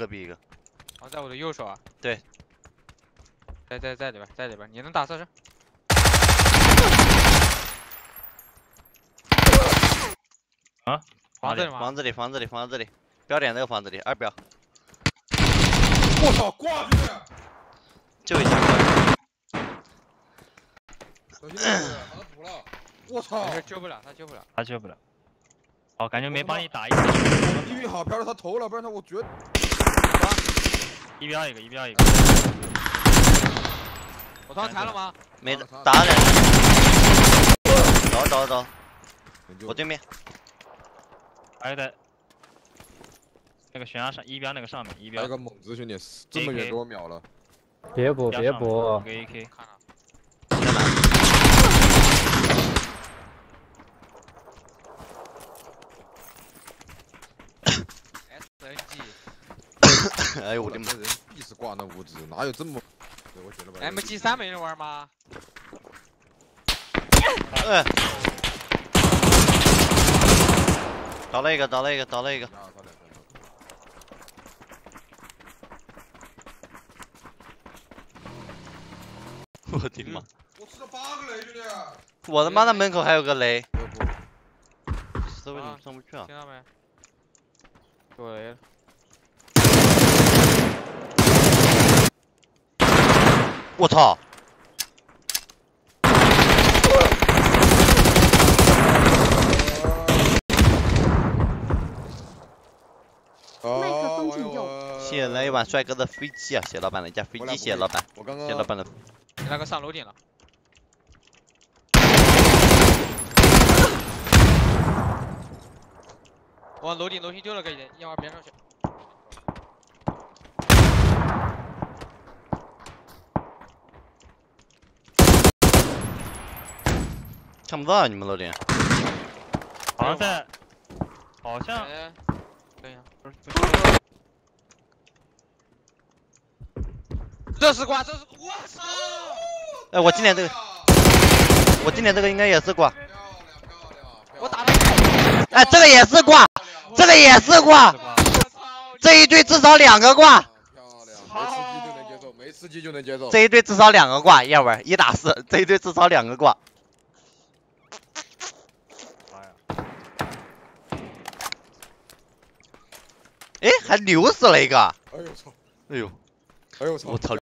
隔壁一个。 哦，在我的右手啊。 对。 在里边，在里边，你能打测试？ 啊？ 房子里吗？ 房子里，房子里，房子里，标点那个房子里，2标。 我操，挂出去！ 就一下。 小心点，把他补了。我操！ 没事，救不了，他救不了， 他救不了。哦，感觉没帮你打一个。 地狱好飘到他头了，不然他我绝。 一标一个，一标一个。 我刚抬了吗？ 没打人。走。我对面。 还有在那个悬崖上，一标那个上面，一标。 还有个猛子兄弟，这么远给我秒了。 别补，别补。 一个 AK。 看了。 在哪 ？SNG。 哎呦我的妈！ 人必是挂那物质，哪有这么？对，我觉得吧。 MG3没人玩吗？ 倒了一个。我的妈！ 我吃了8个雷，兄弟！ 我他妈的门口还有个雷，这为什么上不去啊？ 听到没？有雷了。 我操！ 麦克风请用。 谢谢来一碗帅哥的飞机啊！谢老板的加飞机，谢老板。 我刚刚。 谢老板的。 你那个上楼顶了。往楼顶丢了个烟花边上去。 看不到你们楼顶。 好像在，好像。 等一下，不是。这是挂，我操！ 哎，我今年这个应该也是挂。 我打了。 哎，这个也是挂，这个也是挂。这一队至少2个挂。 漂亮，没吃鸡就能接受。 这一队至少2个挂，要不然1打4，这一队至少2个挂。哎，还流死了一个。 哎呦操！ 哎呦， 哎呦操！ 我操！